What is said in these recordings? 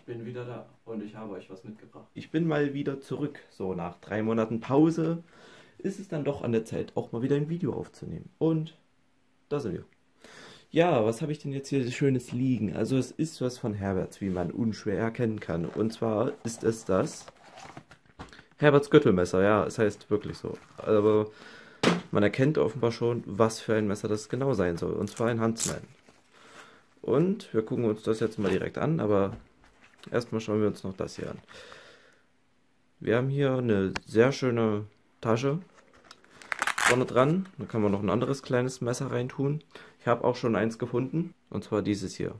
Ich bin wieder da und ich habe euch was mitgebracht. Ich bin mal wieder zurück. So nach 3 Monaten Pause ist es dann doch an der Zeit, auch mal wieder ein Video aufzunehmen. Und da sind wir. Ja, was habe ich denn jetzt hier Schönes liegen? Also es ist was von Herberts, wie man unschwer erkennen kann. Und zwar ist es das Herberts Gürtelmesser. Ja, es heißt wirklich so. Aber man erkennt offenbar schon, was für ein Messer das genau sein soll. Und zwar ein Huntsman. Und wir gucken uns das jetzt mal direkt an, aber erstmal schauen wir uns noch das hier an. Wir haben hier eine sehr schöne Tasche vorne dran. Da kann man noch ein anderes kleines Messer reintun. Ich habe auch schon eins gefunden, und zwar dieses hier.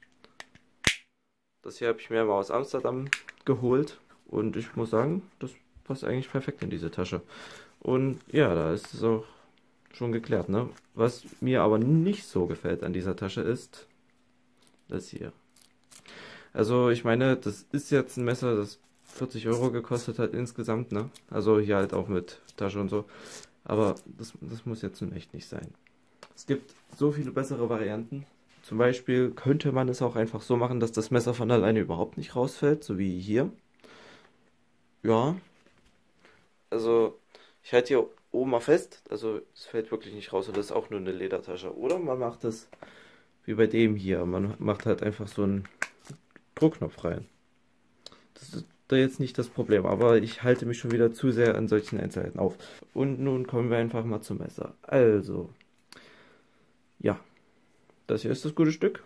Das hier habe ich mir mal aus Amsterdam geholt und ich muss sagen, das passt eigentlich perfekt in diese Tasche. Und ja, da ist es auch schon geklärt, ne? Was mir aber nicht so gefällt an dieser Tasche ist das hier. Also ich meine, das ist jetzt ein Messer, das 40 Euro gekostet hat insgesamt, ne? Also hier halt auch mit Tasche und so. Aber das muss jetzt nun echt nicht sein. Es gibt so viele bessere Varianten. Zum Beispiel könnte man es auch einfach so machen, dass das Messer von alleine überhaupt nicht rausfällt, so wie hier. Ja, also ich halte hier oben mal fest, also es fällt wirklich nicht raus und das ist auch nur eine Ledertasche. Oder man macht es wie bei dem hier, man macht halt einfach so einen Druckknopf rein. Das ist da jetzt nicht das Problem, aber ich halte mich schon wieder zu sehr an solchen Einzelheiten auf. Und nun kommen wir einfach mal zum Messer. Also, ja, das hier ist das gute Stück.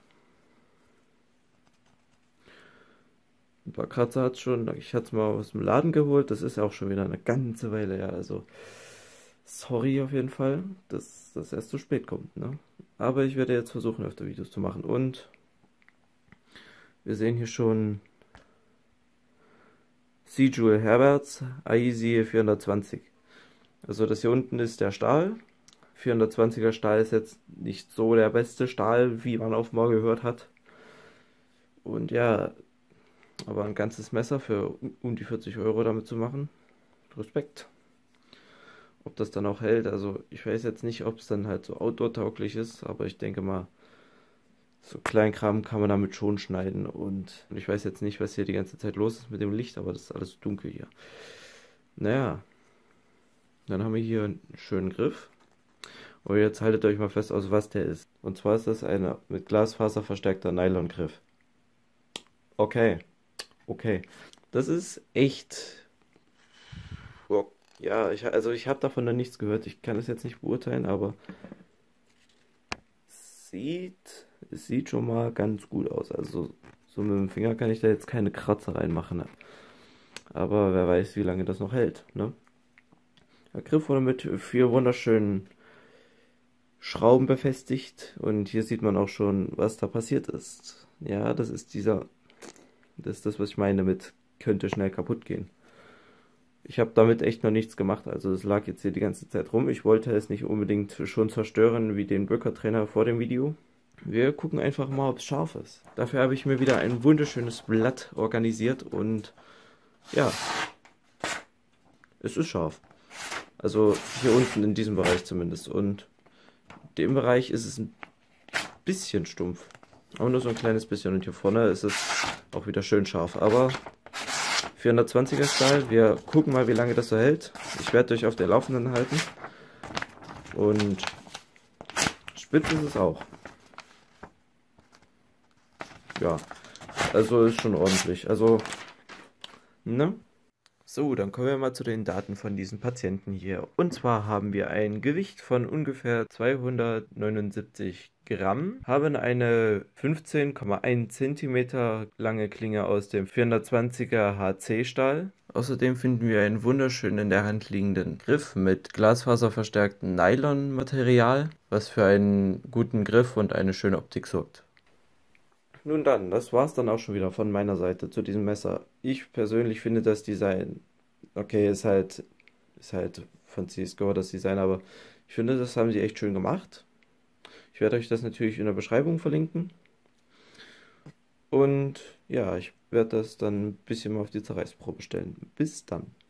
Ein paar Kratzer hat es schon, ich hatte es mal aus dem Laden geholt, das ist ja auch schon wieder eine ganze Weile her, also sorry auf jeden Fall, dass das erst zu spät kommt, ne? Aber ich werde jetzt versuchen, öfter Videos zu machen und wir sehen hier schon Sigil Herberts AISI 420. Also das hier unten ist der Stahl. 420er Stahl ist jetzt nicht so der beste Stahl, wie man offenbar gehört hat. Und ja, aber ein ganzes Messer für um die 40 Euro damit zu machen, Respekt. Ob das dann auch hält, also ich weiß jetzt nicht, ob es dann halt so outdoor-tauglich ist, aber ich denke mal, so Kleinkram kann man damit schon schneiden. Und ich weiß jetzt nicht, was hier die ganze Zeit los ist mit dem Licht, aber das ist alles dunkel hier. Naja, dann haben wir hier einen schönen Griff. Und jetzt haltet euch mal fest, aus was der ist. Und zwar ist das ein mit Glasfaser verstärkter Nylongriff. Okay, okay. Das ist echt... Ja, also ich habe davon noch nichts gehört. Ich kann das jetzt nicht beurteilen, aber es sieht schon mal ganz gut aus. Also so mit dem Finger kann ich da jetzt keine Kratzer reinmachen. Ne? Aber wer weiß, wie lange das noch hält. Ne? Der Griff wurde mit 4 wunderschönen Schrauben befestigt. Und hier sieht man auch schon, was da passiert ist. Ja, das ist das, was ich meine mit könnte schnell kaputt gehen. Ich habe damit echt noch nichts gemacht, also es lag jetzt hier die ganze Zeit rum. Ich wollte es nicht unbedingt schon zerstören wie den Böker-Trainer vor dem Video. Wir gucken einfach mal, ob es scharf ist. Dafür habe ich mir wieder ein wunderschönes Blatt organisiert und ja, es ist scharf. Also hier unten in diesem Bereich zumindest und in dem Bereich ist es ein bisschen stumpf. Aber nur so ein kleines bisschen und hier vorne ist es auch wieder schön scharf, aber 420er Stahl. Wir gucken mal, wie lange das so hält. Ich werde euch auf der Laufenden halten. Und spitz ist es auch. Ja, also ist schon ordentlich. Also, ne? So, dann kommen wir mal zu den Daten von diesen Patienten hier. Und zwar haben wir ein Gewicht von ungefähr 279 Gramm, haben eine 15,1 cm lange Klinge aus dem 420er HC-Stahl. Außerdem finden wir einen wunderschönen in der Hand liegenden Griff mit glasfaserverstärktem Nylon-Material, was für einen guten Griff und eine schöne Optik sorgt. Nun dann, das war's dann auch schon wieder von meiner Seite zu diesem Messer. Ich persönlich finde das Design, okay, ist halt von CSGO das Design, aber ich finde, das haben sie echt schön gemacht. Ich werde euch das natürlich in der Beschreibung verlinken. Und ja, ich werde das dann ein bisschen mal auf die Zerreißprobe stellen. Bis dann.